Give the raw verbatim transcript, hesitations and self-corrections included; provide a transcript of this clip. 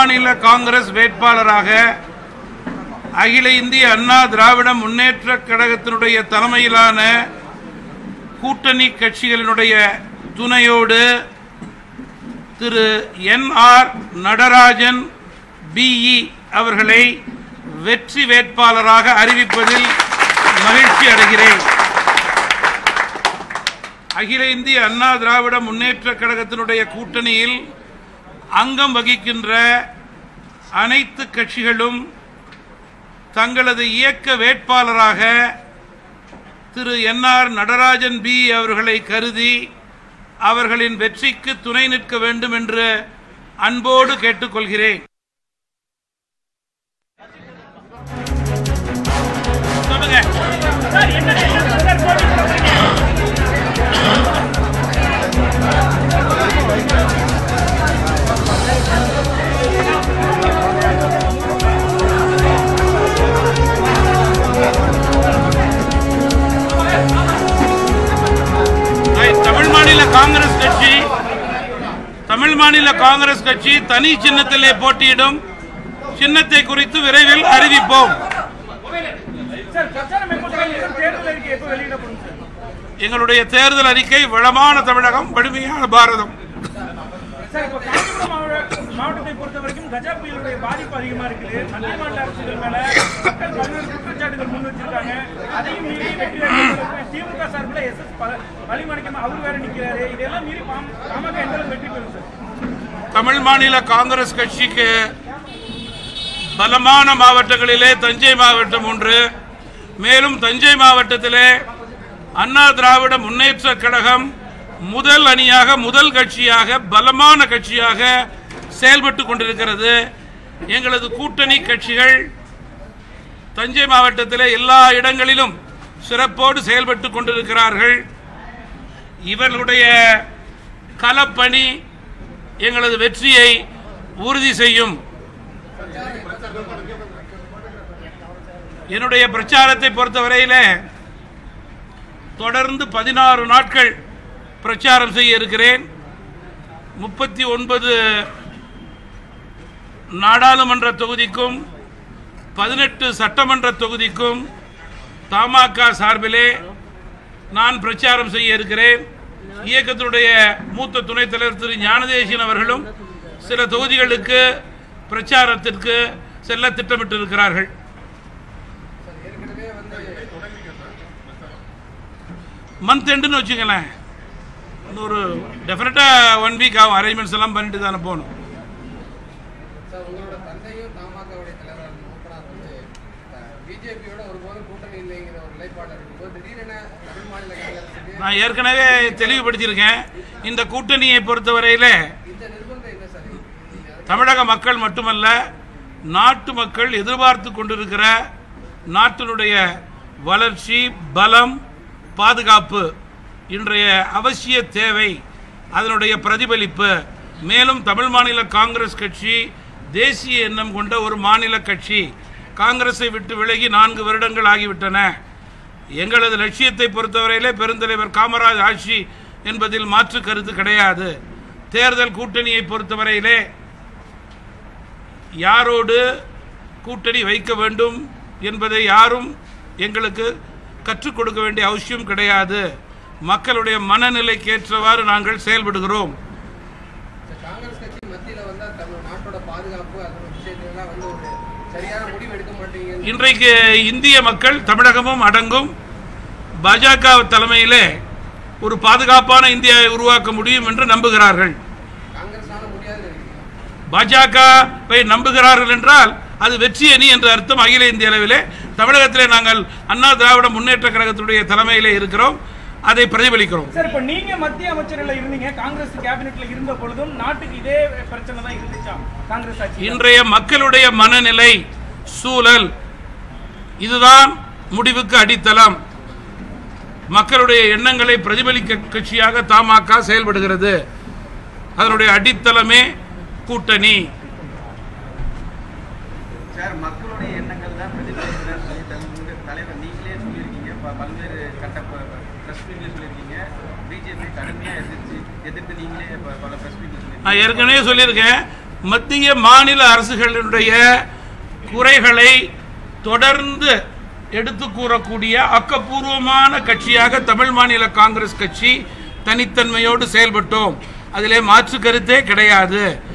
மாநில காங்கிரஸ் வேட்பாளராக அகில இந்திய அண்ணா திராவிட முன்னேற்ற கழகத்தினுடைய தலைமையிலான கூட்டணி கட்சிகளினுடைய துணையோடு திரு என் ஆர் நடராஜன் பிஇ அவர்களை வெற்றி வேட்பாளராக அறிவிப்பதில் மகிழ்ச்சி அடைகிறேன். அகில இந்திய அண்ணா திராவிட முன்னேற்ற கழகத்தினுடைய கூட்டணியில் அங்கம் வகிக்கின்ற அனைத்து கட்சிகளும் தங்களது இயக்க வேட்பாளராக திரு என் ஆர் நடராஜன் பி அவர்களை கருதி அவர்களின் வெற்றிக்கு துணை நிற்க வேண்டும் என்று அன்போடு கேட்டுக்கொள்கிறேன். தமிழ் மாநில காங்கிரஸ் கட்சி தமிழ் மாநில காங்கிரஸ் கட்சி தனி சின்னத்திலே போட்டியிடும். சின்னத்தை குறித்து விரைவில் அறிவிப்போம். எங்களுடைய தேர்தல் அறிக்கை வளமான தமிழகம், வலிமையான பாரதம். மாவட்டத்தை பொறுத்தவரைக்கும் கஜா புயலுடைய பாதிப்பு அதிகமா இருக்குது. மத்திய மாநில அரசுகள் மேல மக்கள் பல்வேறு குற்றச்சாட்டுகள் முன் வச்சிருக்காங்க. அதையும் மீறி வெற்றி திமுக சார்பில் எஸ் எஸ் வலிமணிக்கம் அவர் வேற நிற்கிறாரு. இதெல்லாம் மீறி பாமக எந்த வெற்றி பெறும் சார்? தமிழ் மாநில காங்கிரஸ் கட்சிக்கு பலமான மாவட்டங்களிலே தஞ்சை மாவட்டம் ஒன்று. மேலும் தஞ்சை மாவட்டத்திலே அண்ணா திராவிட முன்னேற்ற கழகம் முதல் அணியாக, முதல் கட்சியாக, பலமான கட்சியாக செயல்பட்டு கொண்டிருக்கிறது. எங்களது கூட்டணி கட்சிகள் தஞ்சை மாவட்டத்திலே எல்லா இடங்களிலும் சிறப்போடு செயல்பட்டு கொண்டிருக்கிறார்கள். இவர்களுடைய களப்பணி எங்களது வெற்றியை உறுதி செய்யும். என்னுடைய பிரச்சாரத்தை பொறுத்தவரையிலே தொடர்ந்து பதினாறு நாட்கள் பிரச்சாரம் செய்ய இருக்கிறேன். முப்பத்தி ஒன்பது நாடாளுமன்ற தொகுதிக்கும் பதினெட்டு சட்டமன்ற தொகுதிக்கும் தமாக சார்பிலே நான் பிரச்சாரம் செய்ய இருக்கிறேன். இயக்கத்தினுடைய மூத்த துணைத் தலைவர் திரு ஞானதேசியன் அவர்களும் சில தொகுதிகளுக்கு பிரச்சாரத்திற்கு செல்ல திட்டமிட்டு இருக்கிறார்கள். மந்த் எண்டுன்னு வச்சுங்களேன், ஒரு டெஃபினட்டா ஒன் வீக் ஆகும். அரேஞ்ச்மெண்ட்ஸ் எல்லாம் பண்ணிட்டு தானே போகணும். நான் ஏற்கனவே தெளிவுபடுத்தியிருக்கேன். இந்த கூட்டணியை பொறுத்தவரையில தமிழக மக்கள் மட்டுமல்ல, நாட்டு மக்கள் எதிர்பார்த்து கொண்டிருக்கிற நாட்டினுடைய வளர்ச்சி, பலம், பாதுகாப்பு இன்றைய அவசிய தேவை, அதனுடைய பிரதிபலிப்பு. மேலும் தமிழ் மாநில காங்கிரஸ் கட்சி தேசிய எண்ணம் கொண்ட ஒரு மாநில கட்சி. காங்கிரஸை விட்டு விலகி நான்கு வருடங்கள் ஆகிவிட்டன. எங்களது லட்சியத்தை பொறுத்தவரையிலே பெருந்தலைவர் காமராஜ் ஆட்சி என்பதில் மாற்று கருத்து கிடையாது. தேர்தல் கூட்டணியை பொறுத்தவரையிலே யாரோடு கூட்டணி வைக்க வேண்டும் என்பதை யாரும் எங்களுக்கு கற்றுக் கொடுக்க வேண்டிய அவசியம் கிடையாது. மக்களுடைய மனநிலைக்கு ஏற்றவாறு நாங்கள் செயல்படுகிறோம். இன்றைக்கு இந்திய மக்கள், தமிழகமும் அடங்கும், பாஜக தலைமையிலே ஒரு பாதுகாப்பான இந்தியாவை உருவாக்க முடியும் என்று நம்புகிறார்கள். பாஜகவை நம்புகிறார்கள் என்றால் அது வெற்றி அணி என்ற அர்த்தம். அகில இந்திய அளவிலே தமிழகத்திலே நாங்கள் அண்ணா திராவிட முன்னேற்ற கழகத்துடைய தலைமையிலே இருக்கிறோம், அதை பிரதிபலிக்கிறோம். சார், இப்ப நீங்க மத்திய அமைச்சர்கள் இருந்தீங்க, காங்கிரஸ் கேபினெட்ல இருந்த பொழுதும் நாட்டுக்கு இதே பிரச்சனை தான் இருந்துச்சா? காங்கிரஸ் ஆட்சி இன்றைய மக்களுடைய மனநிலை, சூழல், இதுதான் முடிவுக்கு அடித்தளம். மக்களுடைய எண்ணங்களை பிரதிபலிக்க கட்சியாக தமாக செயல்படுகிறது. அதனுடைய அடித்தளமே கூட்டணி. சார், மக்களுடைய எண்ணங்கள் தான் பிரதிபலிக்கிறார் தலைவர் நீங்களே சொல்லியிருக்கீங்க. பல்வேறு கட்ட பிரஸ் மீட்ல சொல்லியிருக்கீங்க. பிஜேபி கடுமையாக எதிர்த்து எதிர்த்து நீங்களே பல பிரஸ் மீட்ல சொல்லியிருக்கீங்க. நான் ஏற்கனவே சொல்லியிருக்கேன், மத்திய மாநில அரசுகளுடைய குறைகளை தொடர்ந்து எடுத்து கூறக்கூடிய ஆக்கப்பூர்வமான கட்சியாக தமிழ் மாநில காங்கிரஸ் கட்சி தனித்தன்மையோடு செயல்பட்டோம். அதிலே மாற்று கருத்தே கிடையாது.